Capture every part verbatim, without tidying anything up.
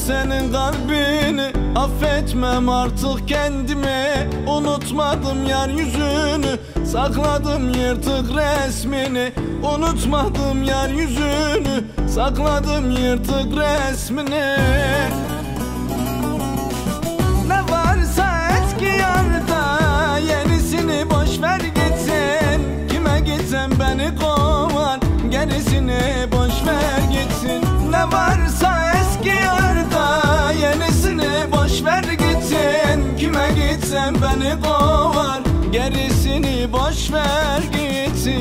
senin kalbini, affetmem artık kendimi. Unutmadım yar yüzünü, sakladım yırtık resmini. Unutmadım yar yüzünü, sakladım yırtık resmini. Ne varsa eski yarda, yenisini boş ver gitsin. Kime gitsem beni kovar, gerisini boş ver gitsin. Ne varsa eski yarda, yenisini boş ver gitsin. Kime gitsem beni kovar, gerisini boş ver gitsin.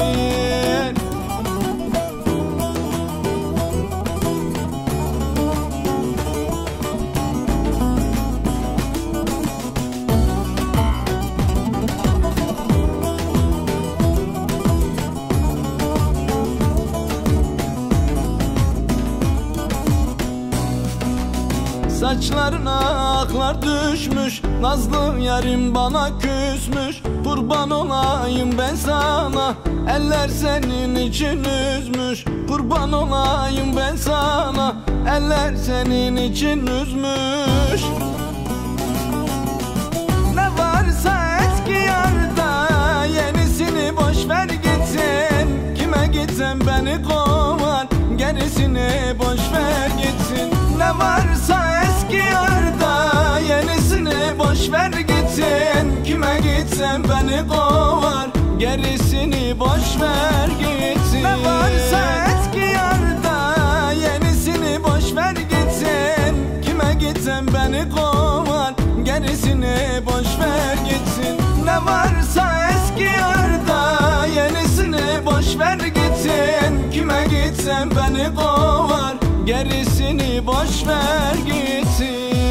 Saçlarına aklar düşmüş, nazlı yarim bana küsmüş. Kurban olayım ben sana, eller senin için üzmüş. Kurban olayım ben sana, eller senin için üzmüş. Ne varsa eski yarda, yenisini boş ver gitsin. Kime gitsem beni kovar, gerisini boş ver gitsin. Ne varsa eski yarda, yenisini boş ver gitsin. Kime gitsem beni kovar, gerisini boş ver gitsin. Ne varsa eski yarda, yenisini boş ver gitsin. Kime gitsem beni kovar, gerisini boş ver gitsin. Ne varsa eski yarda, yenisini boş ver gitsin. Kime gitsem beni kovar, gerisini boş ver gitsin.